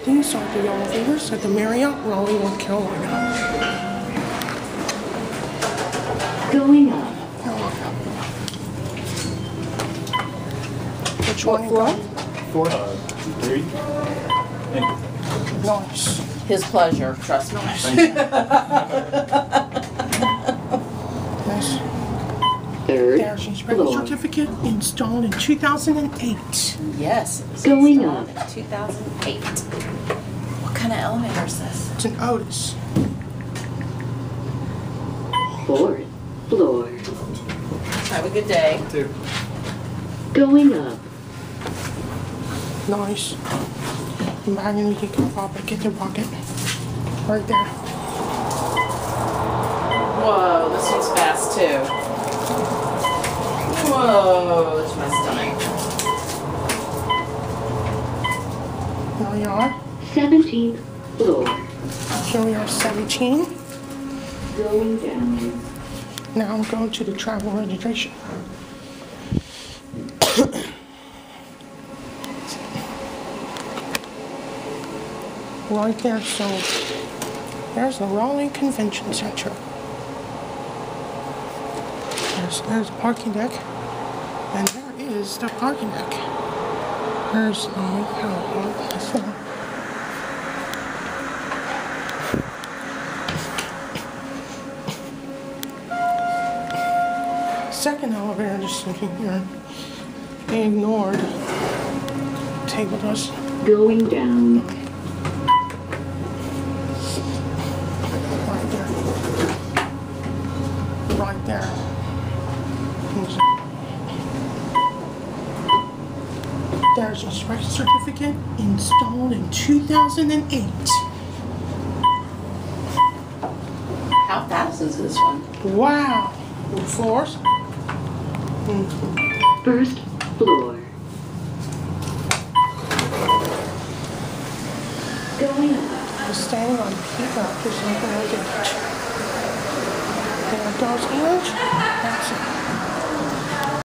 These are the elevators at the Marriott, Raleigh, North Carolina. Going up. Which one? Floor? 4, 3. Nice. His pleasure, trust me. Nice. Third There's inspection floor. certificate installed in 2008. Yes, it was Going installed up. in 2008. What kind of elevator is this? It's an Otis. Fourth floor. Have a good day. 2. Going up. Nice. Imagine you can pop it, get your pocket. Right there. Whoa, this one's fast too. Whoa, it's my stomach. Here we are. 17th floor. Here we are, 17. Going down. Now I'm going to the travel registration. Right there, so there's the Raleigh Convention Center. There's the parking deck, and there is the parking deck. There's second elevator just sitting here. They ignored. Tabled us. Going down. Right there. Right there. There's a inspection certificate installed in 2008. How fast is this one? Wow. Floors? First floor. Going up. I was standing on peacock or something like that. And those image, that's it.